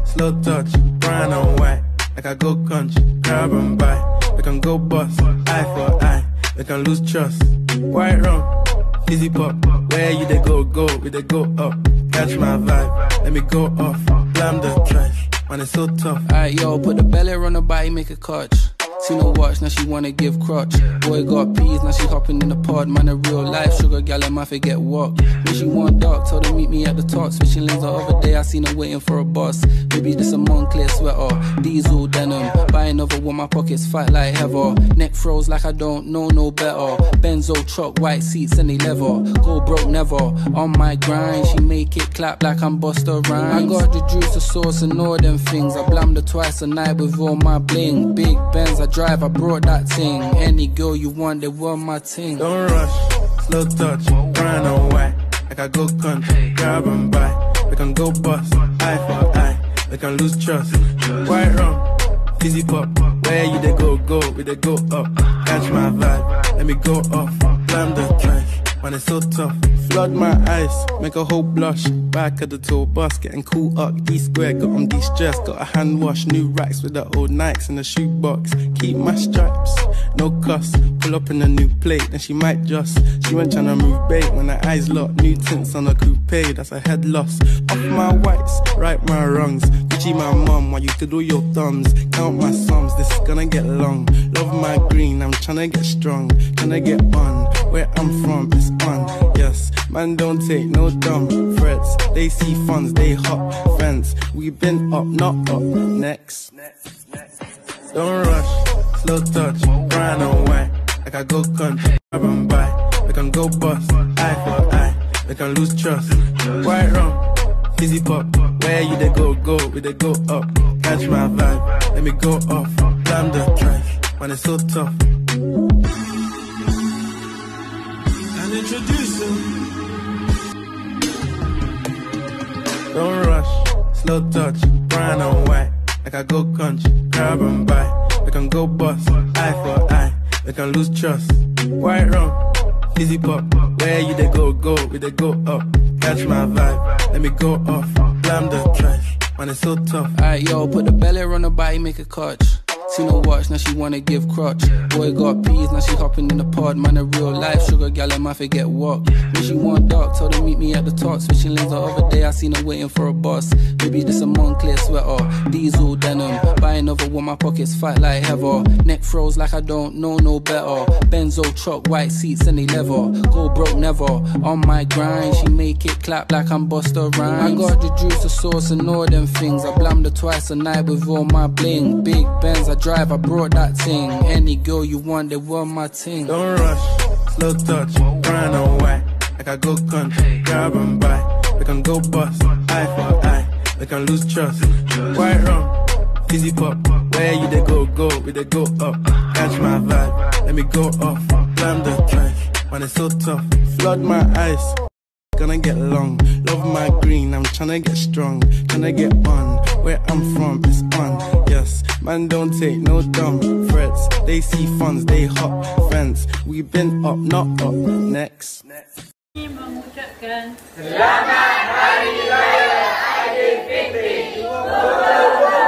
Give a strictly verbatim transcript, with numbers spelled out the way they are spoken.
slow touch, brown and white. Like I go country, grab and buy. We can go bust, eye for eye. We can lose trust. White rum, fizzy pop. Where you they go, go, we they go up. Catch my vibe, let me go off. Blam the trash, man it's so tough. Alright yo, put the belly on the body, make a catch. Seen her watch, now she wanna give crutch. Boy got peas, now she hopping in the pod. Man a real life sugar gal, I might forget what. When she want dark, told her meet me at the top. Switching lanes the other day, I seen her waiting for a bus. Maybe this a Moncler sweater, diesel denim. Buy another one, my pockets fat like heather. Neck froze like I don't know no better. Benzo truck, white seats and they leather. Go broke never, on my grind. She make it clap like I'm Busta Rhymes. I got the juice, the sauce and all them things. I blammed her twice a night with all my bling. Big Benz, I drive, I brought that thing. Any girl you want, they want my ting. Don't rush, slow touch, brown and white. Like I go country, grab and buy. We can go bust, eye for eye. We can lose trust. White rum, fizzy pop. Where you they go, go, we they go up. Catch my vibe, let me go off. Blam the trash, man it's so tough. Flood my eyes, make a whole blush. Back of the tour bus, getting cool up. D square, got on de-stress. Got a hand wash, new racks with the old Nikes in the shoebox. Keep my stripes, no cuss. Pull up in a new plate, then she might just. She went tryna move bait when her eyes locked. New tints on a coupe, that's a head loss. Off my whites, right my wrongs. Gucci my mum, while you could do your thumbs. Count my sums, this is gonna get long. Love my green, I'm tryna get strong. Tryna get on, where I'm from, it's on. Yes, man don't take no dumb threats. They see funds, they hop fence. We been up, not up, next. Don't rush, slow touch, brown and white. Like I go country, grab and buy. We can go bust, eye for eye. We can lose trust. White rum, fizzy pop. Where you they go, go, we they go up. Catch my vibe, let me go off. Blam the trash, man it's so tough. And introduce him. Don't rush, slow touch, brown and white. Like I go country, grab and buy. We can go bust, eye for eye. We can lose trust. White rum, fizzy pop. Where you they go, go, we they go up. Catch my vibe, let me go off. Blam the trash, man it's so tough. Alright yo, put the belly on the body, make a catch. Seen her watch, now she wanna give crutch. Boy got peas, now she hopping in the pod. Man a real life sugar gal, I might forget what. When she want dark, told her meet me at the top. Switching lanes the other day, I seen her waiting for a bus. Maybe this a Moncler sweater, diesel denim. Buy another one, my pockets fat like heather. Neck froze like I don't know no better. Benzo truck, white seats and they leather. Go broke never, on my grind. She make it clap like I'm Busta Rhymes. I got the juice, the sauce and all them things. I blammed her twice a night with all my bling. Big Benz, I drive, I brought that thing. Any girl you want, they want my ting. Don't rush, slow touch, brown and white. Like I go country, grab and buy. We can go bust, eye for eye. We can lose trust. White rum, fizzy pop. Where you they go, go, we they go up. Catch my vibe, let me go off. Blam the trash, man it's so tough. Flood my eyes, gonna get long. Love my green, I'm tryna get strong. Tryna get on, where I'm from, it's on. Yes, man don't take no dumb threats. They see funds, they hop fence. We been up, not up, next. Mengucapkan Selamat Hari Raya Aidilfitri.